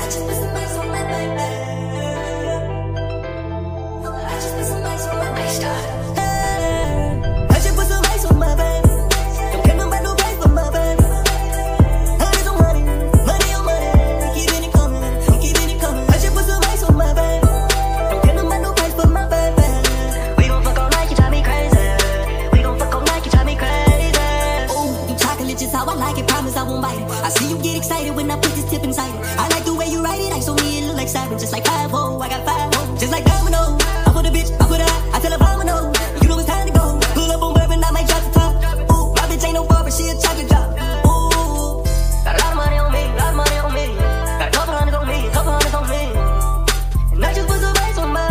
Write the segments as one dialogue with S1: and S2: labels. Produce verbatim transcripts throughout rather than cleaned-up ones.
S1: just put some ice on my baby. I just put some ice on my lifestyle. I just put some ice on my baby. Don't care about no price for my baby. Honey on honey, money on money, keeping it coming, keeping it coming. I just put some ice on my baby. Don't care about no price for my baby. We gon' fuck all night, you drive me crazy. We gon' fuck all night, you drive me crazy. Ooh, you chocolate just how I like it, promise I won't bite it. I see you get excited when I put this tip inside it. I like the way you write it, ice on me, it look like siren. Just like five oh, I got five oh, just like domino. I put a bitch, I put her out, I tell her domino. You know it's time to go. Pull up on bourbon, I might drop the top. Ooh, my bitch ain't no barber, she a chocolate drop. Ooh, got a lot of money on me, a lot of money on me. Got a couple hundreds on me, a couple hundreds on me. And I just put some ice on my,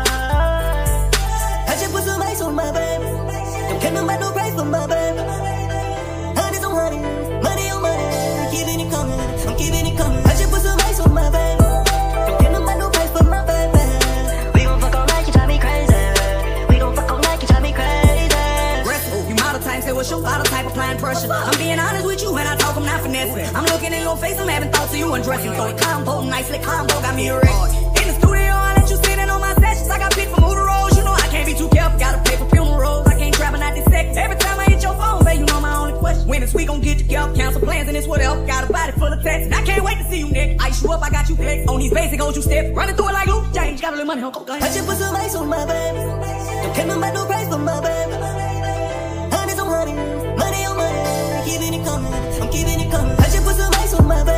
S1: I just put some ice on my baby. Don't care about no price for my baby. Honey's on honey, money on money, keeping it coming, I'm keeping it coming. I just put some ice on my baby. Don't care about no price for my baby. We gon' fuck all night, you drive me crazy. We gon' fuck all night, you drive me crazy.
S2: Aggressive, you model type, say what's your bottle type, applying pressure. I'm being honest with you when I talk, I'm not finessing. I'm looking in your face, I'm having thoughts of you undressing. So it combo, nicely combo, got me erect. In the studio, I let you sit in on my sessions. I got picked for motor rolls, you know I can't be too careful. Gotta pay for funerals, I can't trap and not dissect. Every time I hit your phone, say you know my only question. When it's we gon' get together, cancel plans and it's whatever. Got a body full of text, and I can't wait to see you, Nick. Ice you up, I got you fixed. On these basic, don't you step. Running through it like Luke James, got a little money, huh? Go ahead.
S1: I just put some ice on my baby. Don't care about no price for my baby. Honey's on honey, money on money, keeping it coming, I'm keeping it coming. I just put some ice on my baby.